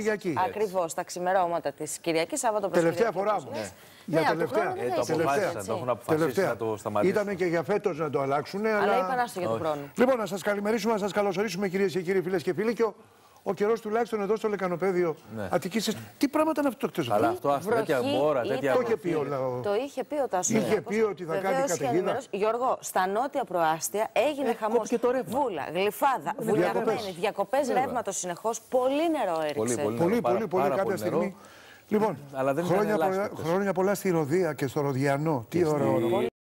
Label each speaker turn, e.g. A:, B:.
A: Κυριακή.
B: Ακριβώς, τα ξημερώματα της Κυριακής, Σάββατο πρωί.
A: Τελευταία φορά μου. Για τελευταία.
C: Το έχουν αποφασίσει να το σταματήσουν.
A: Ήταν και για φέτος να το αλλάξουν.
B: Αλλά είπαν άστο για τον χρόνο.
A: Λοιπόν, να σας καλημερίσουμε, να σας καλωσορίσουμε κυρίες και κύριοι, φίλες και φίλοι. Και ο καιρός τουλάχιστον εδώ στο λεκανοπέδιο Αττικής. Τι πράγματα είναι αυτό το χτες?
C: Αλλά αυτό τέτοια μπόρα, τέτοια.
B: Το είχε πει ο Τάσος.
A: Είχε πει ότι θα κάνει καταιγίδα.
B: Γιώργο, στα νότια προάστια έγινε χαμός. Βούλα, γλυφάδα, βουλιαγμένη, διακοπές ρεύματος συνεχώς. Πολύ νερό έριξε.
A: Πολύ κάποια στιγμή. Λοιπόν, χρόνια πολλά στη Ροδία και στο Ροδιανό. Τι ωραίο όνομα.